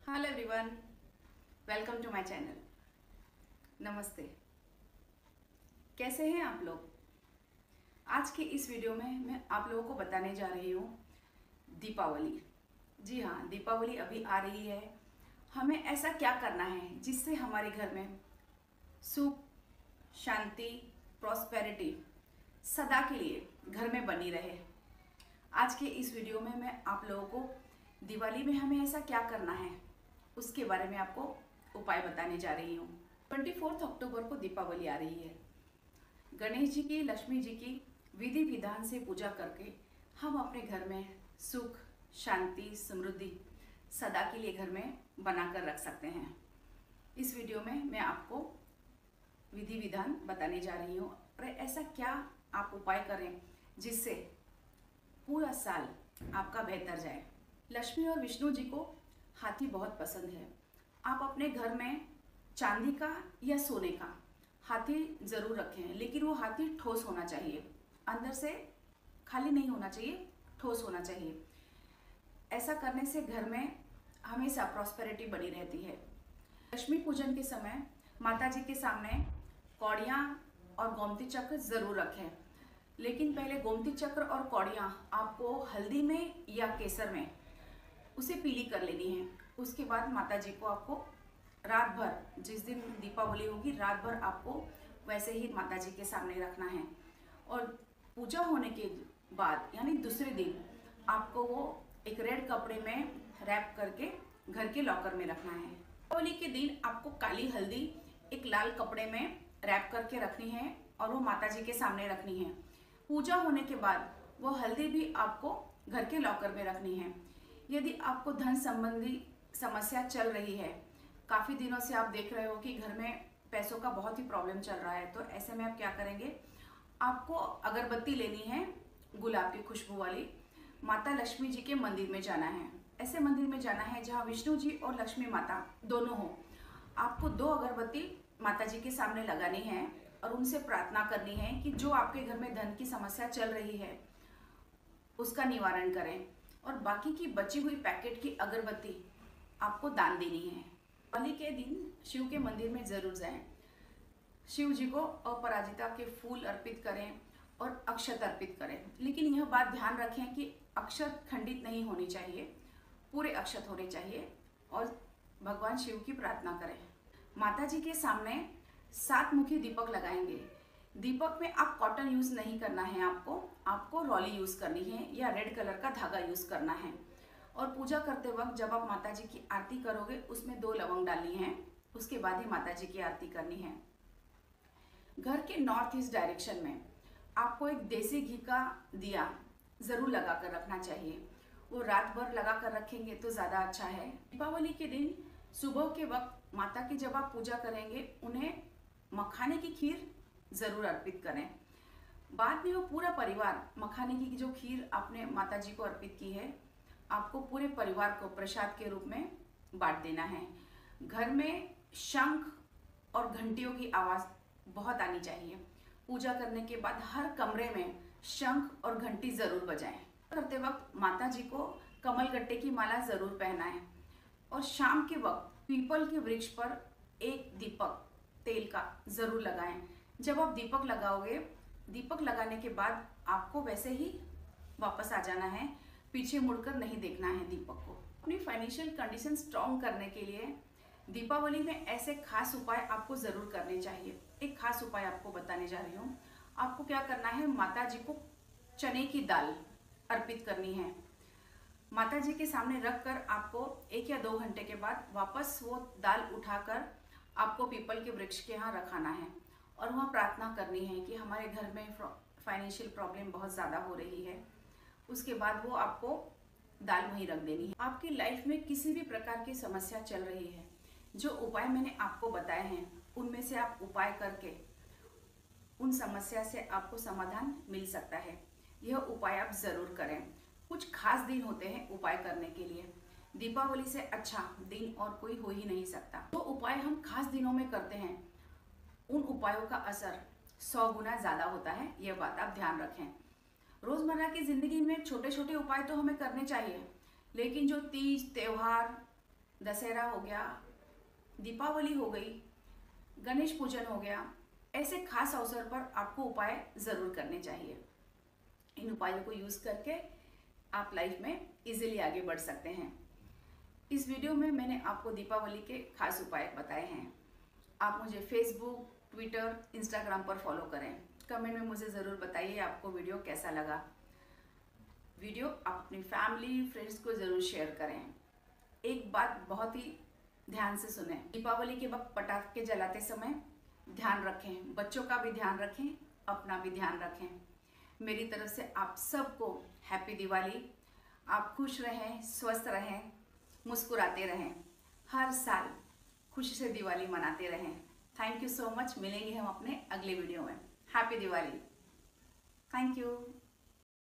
Hello everyone, welcome to my channel. नमस्ते। कैसे हैं आप लोग? आज के इस वीडियो में मैं आप लोगों को बताने जा रही हूँ दीपावली। जी हाँ, दीपावली अभी आ रही है। हमें ऐसा क्या करना है जिससे हमारे घर में सुख, शांति, प्रॉस्पेरिटी सदा के लिए घर में बनी रहे। आज के इस वीडियो में मैं आप लोगों को दिवाली में हमें ऐसा क्या करना है उसके बारे में आपको उपाय बताने जा रही हूँ। 24 अक्टूबर को दीपावली आ रही है। गणेश जी की, लक्ष्मी जी की विधि विधान से पूजा करके हम अपने घर में सुख, शांति, समृद्धि सदा के लिए घर में बनाकर रख सकते हैं। इस वीडियो में मैं आपको विधि विधान बताने जा रही हूँ और ऐसा क्या आप उपाय करें जिससे पूरा साल आपका बेहतर जाए। लक्ष्मी और विष्णु जी को हाथी बहुत पसंद है। आप अपने घर में चांदी का या सोने का हाथी ज़रूर रखें, लेकिन वो हाथी ठोस होना चाहिए, अंदर से खाली नहीं होना चाहिए, ठोस होना चाहिए। ऐसा करने से घर में हमेशा प्रॉस्पेरिटी बनी रहती है। लक्ष्मी पूजन के समय माता जी के सामने कौड़ियाँ और गोमती चक्र ज़रूर रखें, लेकिन पहले गोमती चक्र और कौड़ियाँ आपको हल्दी में या केसर में उसे पीली कर लेनी है। उसके बाद माता जी को आपको रात भर, जिस दिन दीपावली होगी रात भर आपको वैसे ही माता जी के सामने रखना है और पूजा होने के बाद यानी दूसरे दिन आपको वो एक रेड कपड़े में रैप करके घर के लॉकर में रखना है। दीपावली के दिन आपको काली हल्दी एक लाल कपड़े में रैप करके रखनी है और वो माता जी के सामने रखनी है। पूजा होने के बाद वो हल्दी भी आपको घर के लॉकर में रखनी है। यदि आपको धन संबंधी समस्या चल रही है, काफ़ी दिनों से आप देख रहे हो कि घर में पैसों का बहुत ही प्रॉब्लम चल रहा है, तो ऐसे में आप क्या करेंगे, आपको अगरबत्ती लेनी है गुलाब की खुशबू वाली। माता लक्ष्मी जी के मंदिर में जाना है। ऐसे मंदिर में जाना है जहाँ विष्णु जी और लक्ष्मी माता दोनों हो। आपको 2 अगरबत्ती माता जी के सामने लगानी है और उनसे प्रार्थना करनी है कि जो आपके घर में धन की समस्या चल रही है उसका निवारण करें, और बाकी की बची हुई पैकेट की अगरबत्ती आपको दान देनी है। दिवाली के दिन शिव के मंदिर में जरूर जाएं। शिव जी को अपराजिता के फूल अर्पित करें और अक्षत अर्पित करें, लेकिन यह बात ध्यान रखें कि अक्षत खंडित नहीं होनी चाहिए, पूरे अक्षत होने चाहिए और भगवान शिव की प्रार्थना करें। माता जी के सामने 7 मुखी दीपक लगाएंगे। दीपक में आप कॉटन यूज़ नहीं करना है, आपको रॉली यूज़ करनी है या रेड कलर का धागा यूज़ करना है। और पूजा करते वक्त जब आप माता जी की आरती करोगे उसमें 2 लवंग डालनी है, उसके बाद ही माता जी की आरती करनी है। घर के नॉर्थ ईस्ट डायरेक्शन में आपको एक देसी घी का दिया ज़रूर लगा कर रखना चाहिए। वो रात भर लगा कर रखेंगे तो ज़्यादा अच्छा है। दीपावली के दिन सुबह के वक्त माता की जब आप पूजा करेंगे उन्हें मखाने की खीर ज़रूर अर्पित करें। बाद में वो पूरा परिवार, मखाने की जो खीर आपने माता जी को अर्पित की है, आपको पूरे परिवार को प्रसाद के रूप में बांट देना है। घर में शंख और घंटियों की आवाज़ बहुत आनी चाहिए। पूजा करने के बाद हर कमरे में शंख और घंटी ज़रूर बजाएं। करते वक्त माता जी को कमलगट्टे की माला ज़रूर पहनाएं और शाम के वक्त पीपल के वृक्ष पर एक दीपक तेल का ज़रूर लगाएं। जब आप दीपक लगाओगे, दीपक लगाने के बाद आपको वैसे ही वापस आ जाना है, पीछे मुड़कर नहीं देखना है दीपक को। अपनी फाइनेंशियल कंडीशन स्ट्रॉन्ग करने के लिए दीपावली में ऐसे खास उपाय आपको ज़रूर करने चाहिए। एक खास उपाय आपको बताने जा रही हूँ। आपको क्या करना है, माता जी को चने की दाल अर्पित करनी है। माता जी के सामने रख कर आपको 1 या 2 घंटे के बाद वापस वो दाल उठाकर आपको पीपल के वृक्ष के यहाँ रखाना है और वहाँ प्रार्थना करनी है कि हमारे घर में फाइनेंशियल प्रॉब्लम बहुत ज़्यादा हो रही है। उसके बाद वो आपको दाल वहीं रख देनी है। आपकी लाइफ में किसी भी प्रकार की समस्या चल रही है, जो उपाय मैंने आपको बताए हैं उनमें से आप उपाय करके उन समस्या से आपको समाधान मिल सकता है। यह उपाय आप ज़रूर करें। कुछ खास दिन होते हैं उपाय करने के लिए। दीपावली से अच्छा दिन और कोई हो ही नहीं सकता। जो उपाय हम खास दिनों में करते हैं उन उपायों का असर 100 गुना ज़्यादा होता है, यह बात आप ध्यान रखें। रोज़मर्रा की ज़िंदगी में छोटे छोटे उपाय तो हमें करने चाहिए, लेकिन जो तीज, त्योहार, दशहरा हो गया, दीपावली हो गई, गणेश पूजन हो गया, ऐसे खास अवसर पर आपको उपाय ज़रूर करने चाहिए। इन उपायों को यूज़ करके आप लाइफ में इजीली आगे बढ़ सकते हैं। इस वीडियो में मैंने आपको दीपावली के खास उपाय बताए हैं। आप मुझे फेसबुक, ट्विटर, इंस्टाग्राम पर फॉलो करें। कमेंट में मुझे ज़रूर बताइए आपको वीडियो कैसा लगा। वीडियो आप अपनी फैमिली, फ्रेंड्स को ज़रूर शेयर करें। एक बात बहुत ही ध्यान से सुने, दीपावली के वक्त पटाखे जलाते समय ध्यान रखें, बच्चों का भी ध्यान रखें, अपना भी ध्यान रखें। मेरी तरफ से आप सबको हैप्पी दिवाली। आप खुश रहें, स्वस्थ रहें, मुस्कुराते रहें, हर साल खुशी से दिवाली मनाते रहें। Thank you so much. मिलेंगे हम अपने अगले वीडियो में। हैप्पी दिवाली। Thank you.